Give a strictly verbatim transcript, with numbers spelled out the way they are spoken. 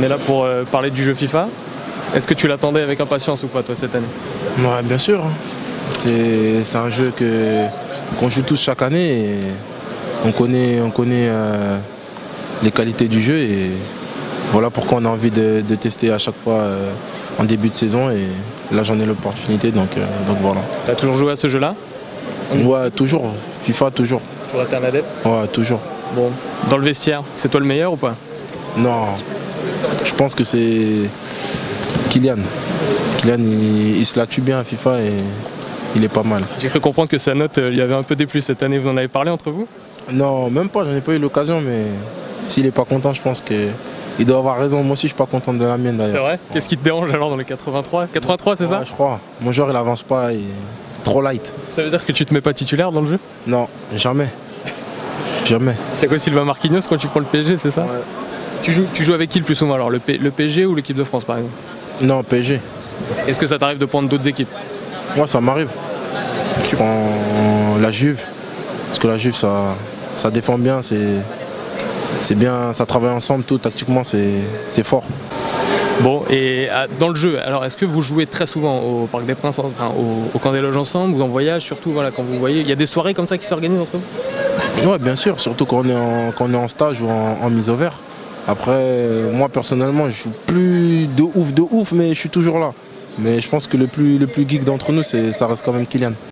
On est là pour euh, parler du jeu FIFA. Est-ce que tu l'attendais avec impatience ou pas, toi, cette année? Ouais, bien sûr. C'est un jeu que qu'on joue tous chaque année. Et on connaît, on connaît euh, les qualités du jeu. Et voilà pourquoi on a envie de, de tester à chaque fois euh, en début de saison. Et là, j'en ai l'opportunité. Donc, euh, donc voilà. Tu as toujours joué à ce jeu-là? Ouais, toujours. FIFA, toujours. Toujours été un adepte? Ouais, toujours. Bon, dans le vestiaire, c'est toi le meilleur ou pas? Non, je pense que c'est Kylian. Kylian, il, il se la tue bien à FIFA et il est pas mal. J'ai cru comprendre que sa note, il y avait un peu déplu cette année. Vous en avez parlé entre vous? Non, même pas, j'en ai pas eu l'occasion, mais s'il est pas content, je pense qu'il doit avoir raison. Moi aussi, je suis pas content de la mienne d'ailleurs. C'est vrai? Qu'est-ce qui te dérange alors dans les quatre-vingt-trois? quatre-vingt-trois, c'est ça? Ouais, je crois. Mon joueur, il avance pas, il est trop light. Ça veut dire que tu te mets pas titulaire dans le jeu? Non, jamais. Jamais. Thiago Silva Marquinhos quand tu prends le P S G, c'est ça? Ouais. Tu joues, tu joues avec qui le plus souvent alors? Le, P, le P S G ou l'équipe de France par exemple? Non, P S G. Est-ce que ça t'arrive de prendre d'autres équipes? Moi, ça m'arrive. Je prends la Juve, parce que la Juve, ça, ça défend bien, c'est bien, ça travaille ensemble, tout, tactiquement, c'est fort. Bon, et à, dans le jeu, alors est-ce que vous jouez très souvent au Parc des Princes, enfin, au, au Camp des Loges ensemble, ou en voyage, surtout voilà, quand vous voyez, il y a des soirées comme ça qui s'organisent entre vous? Oui, bien sûr, surtout quand on est en, quand on est en stage ou en, en mise au vert. Après, moi personnellement, je joue plus de ouf, de ouf, mais je suis toujours là. Mais je pense que le plus, le plus geek d'entre nous, ça reste quand même Kylian.